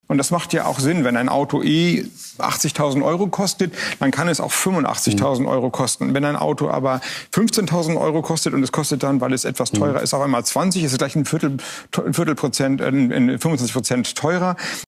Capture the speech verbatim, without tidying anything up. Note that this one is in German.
Und das macht ja auch Sinn, wenn ein Auto eh achtzigtausend Euro kostet, dann kann es auch fünfundachtzigtausend Euro kosten. Wenn ein Auto aber fünfzehntausend Euro kostet und es kostet dann, weil es etwas teurer ist, auf einmal zwanzig, ist es gleich ein Viertel, ein Viertel Prozent, äh, fünfundzwanzig Prozent teurer.